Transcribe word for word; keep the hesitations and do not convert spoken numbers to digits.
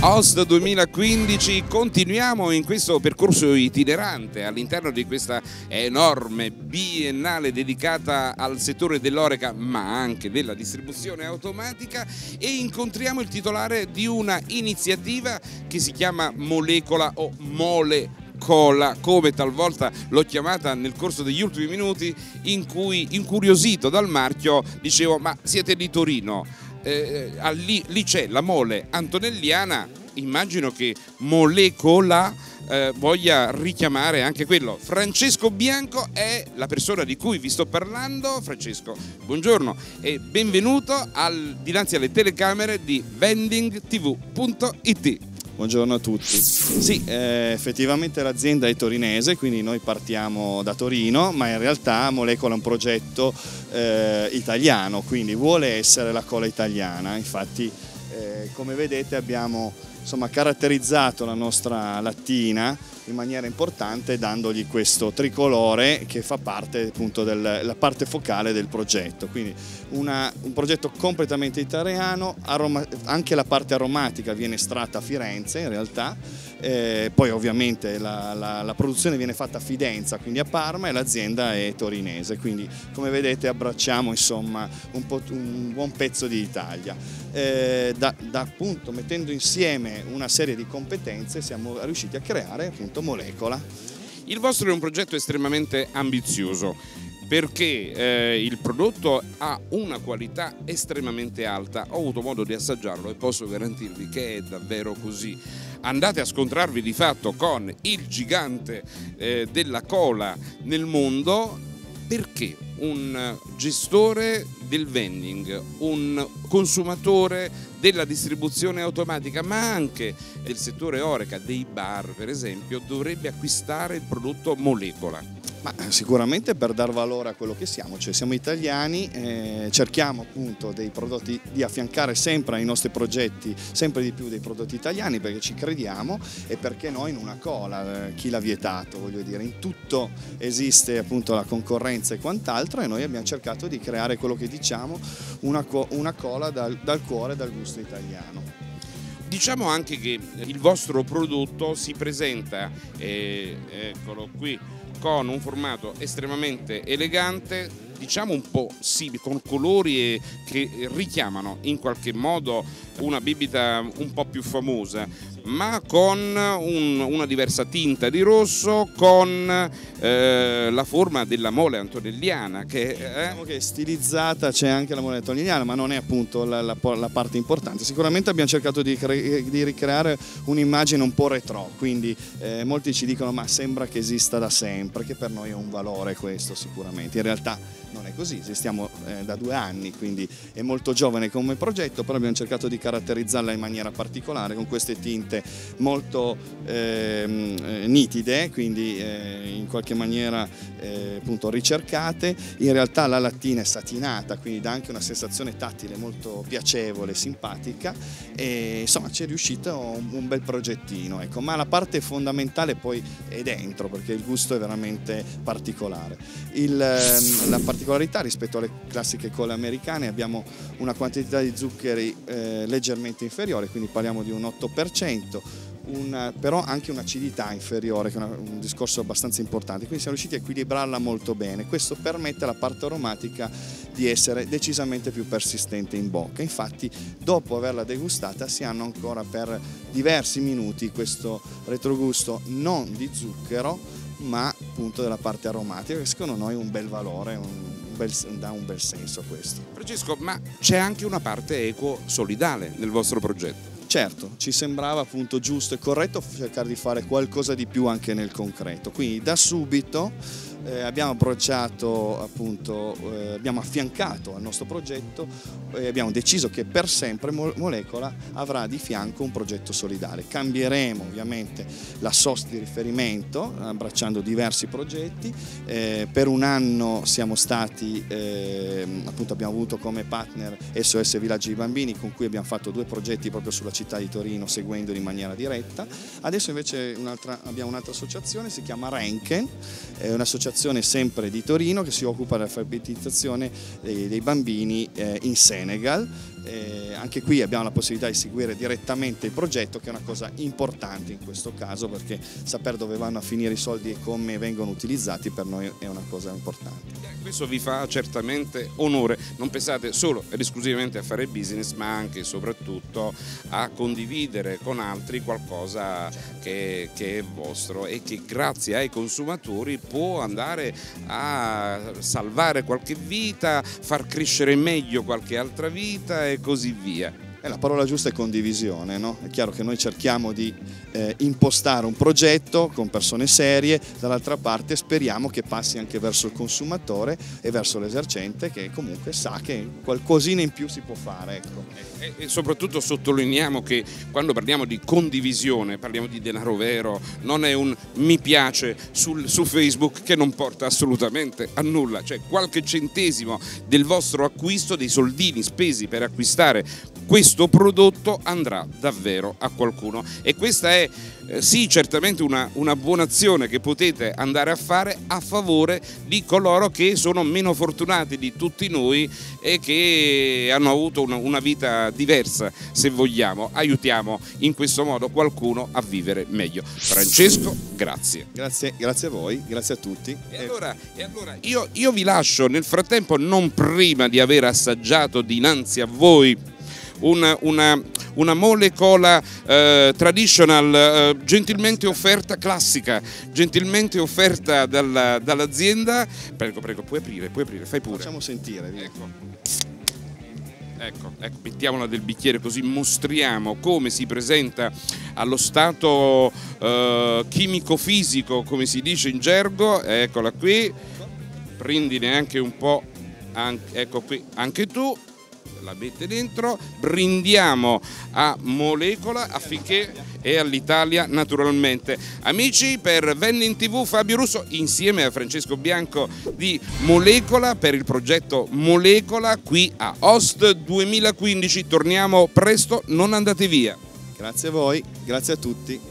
Host duemilaquindici, continuiamo in questo percorso itinerante all'interno di questa enorme biennale dedicata al settore dell'oreca ma anche della distribuzione automatica, e incontriamo il titolare di una iniziativa che si chiama Molecola o Mole Cola, come talvolta l'ho chiamata nel corso degli ultimi minuti, in cui, incuriosito dal marchio, dicevo: ma siete di Torino? Eh, lì, lì c'è la mole antonelliana, immagino che Molecola eh, voglia richiamare anche quello. Francesco Bianco è la persona di cui vi sto parlando. Francesco, buongiorno e benvenuto al, dinanzi alle telecamere di vending t v punto i t. Buongiorno a tutti. Sì, eh, effettivamente l'azienda è torinese, quindi noi partiamo da Torino, ma in realtà Molecola è un progetto eh, italiano, quindi vuole essere la cola italiana. Infatti, eh, come vedete, abbiamo insomma caratterizzato la nostra lattina in maniera importante, dandogli questo tricolore che fa parte appunto della parte focale del progetto. Quindi una, un progetto completamente italiano, aroma, anche la parte aromatica viene estratta a Firenze in realtà, eh, poi ovviamente la, la, la produzione viene fatta a Fidenza, quindi a Parma, e l'azienda è torinese, quindi come vedete abbracciamo insomma un, po', un buon pezzo di Italia. Eh, da, da appunto mettendo insieme una serie di competenze siamo riusciti a creare appunto Molecola. Il vostro è un progetto estremamente ambizioso perché eh, il prodotto ha una qualità estremamente alta. Ho avuto modo di assaggiarlo e posso garantirvi che è davvero così. Andate a scontrarvi di fatto con il gigante eh, della cola nel mondo, perché un gestore del vending, un consumatore della distribuzione automatica, ma anche del settore oreca, dei bar per esempio, dovrebbe acquistare il prodotto Molecola? Ma sicuramente per dar valore a quello che siamo, cioè siamo italiani, eh, cerchiamo appunto dei prodotti, di affiancare sempre ai nostri progetti sempre di più dei prodotti italiani, perché ci crediamo, e perché noi in una cola, eh, chi l'ha vietato, voglio dire, in tutto esiste appunto la concorrenza e quant'altro, e noi abbiamo cercato di creare quello che diciamo una, una cola dal, dal cuore e dal gusto italiano. Diciamo anche che il vostro prodotto si presenta, eh, eccolo qui, con un formato estremamente elegante, diciamo un po' simile, con colori che richiamano in qualche modo una bibita un po' più famosa, ma con un, una diversa tinta di rosso, con eh, la forma della mole antonelliana che, eh... diciamo che è stilizzata, c'è anche la mole antonelliana, ma non è appunto la, la, la parte importante. Sicuramente abbiamo cercato di, di ricreare un'immagine un po' retro, quindi eh, molti ci dicono ma sembra che esista da sempre, che per noi è un valore questo sicuramente. In realtà non è così, esistiamo eh, da due anni, quindi è molto giovane come progetto, però abbiamo cercato di caratterizzarla in maniera particolare con queste tinte molto eh, nitide, quindi eh, in qualche maniera eh, appunto ricercate. In realtà la lattina è satinata, quindi dà anche una sensazione tattile molto piacevole, simpatica, e insomma ci è riuscito un, un bel progettino, ecco. Ma la parte fondamentale poi è dentro, perché il gusto è veramente particolare. Il, la particolarità rispetto alle classiche colle americane, abbiamo una quantità di zuccheri eh, leggermente inferiore, quindi parliamo di un otto per cento, un, però anche un'acidità inferiore, che è una, un discorso abbastanza importante, quindi siamo riusciti a equilibrarla molto bene. Questo permette alla parte aromatica di essere decisamente più persistente in bocca. Infatti dopo averla degustata si hanno ancora per diversi minuti questo retrogusto non di zucchero, ma appunto della parte aromatica, che secondo noi è un bel valore, un bel, dà un bel senso a questo. Francesco, ma c'è anche una parte eco-solidale nel vostro progetto? Certo, ci sembrava appunto giusto e corretto cercare di fare qualcosa di più anche nel concreto, quindi da subito eh, abbiamo approcciato appunto, eh, abbiamo affiancato al nostro progetto e abbiamo deciso che per sempre Molecola avrà di fianco un progetto solidale. Cambieremo ovviamente la sosta di riferimento abbracciando diversi progetti, eh, per un anno siamo stati, eh, appunto abbiamo avuto come partner S O S Villaggio dei Bambini, con cui abbiamo fatto due progetti proprio sulla città di Torino, seguendoli in maniera diretta. Adesso invece un'altra, abbiamo un'altra associazione, si chiama Renken, è un'associazione sempre di Torino che si occupa dell'alfabetizzazione dei, dei bambini eh, in Senegal, Eh, anche qui abbiamo la possibilità di seguire direttamente il progetto, che è una cosa importante in questo caso, perché sapere dove vanno a finire i soldi e come vengono utilizzati per noi è una cosa importante. Questo vi fa certamente onore, non pensate solo ed esclusivamente a fare business, ma anche e soprattutto a condividere con altri qualcosa che, che è vostro e che grazie ai consumatori può andare a salvare qualche vita, far crescere meglio qualche altra vita e così via. E la parola giusta è condivisione, no? È chiaro che noi cerchiamo di eh, impostare un progetto con persone serie, dall'altra parte speriamo che passi anche verso il consumatore e verso l'esercente, che comunque sa che qualcosina in più si può fare. Ecco. E, e soprattutto sottolineiamo che quando parliamo di condivisione parliamo di denaro vero, non è un mi piace sul, su Facebook che non porta assolutamente a nulla, cioè qualche centesimo del vostro acquisto, dei soldini spesi per acquistare questo prodotto andrà davvero a qualcuno, e questa è eh, sì certamente una, una buona azione che potete andare a fare a favore di coloro che sono meno fortunati di tutti noi e che hanno avuto una, una vita diversa, se vogliamo. Aiutiamo in questo modo qualcuno a vivere meglio. Francesco, grazie. Grazie, grazie a voi, grazie a tutti. E allora, e allora io, io vi lascio nel frattempo, non prima di aver assaggiato dinanzi a voi Una, una, una mole cola eh, traditional eh, gentilmente offerta, classica, gentilmente offerta dalla, dall'azienda. Prego, prego, puoi aprire, puoi aprire, fai pure. Facciamo sentire. Ecco. Ecco, ecco, mettiamola del bicchiere così mostriamo come si presenta allo stato eh, chimico-fisico, come si dice in gergo. Eccola qui, prendine anche un po', anche, ecco qui, anche tu. La mette dentro, brindiamo a Molecola affinché e all'Italia naturalmente. Amici, per Vending tivù Fabio Russo insieme a Francesco Bianco di Molecola per il progetto Molecola qui a Host duemilaquindici. Torniamo presto, non andate via. Grazie a voi, grazie a tutti.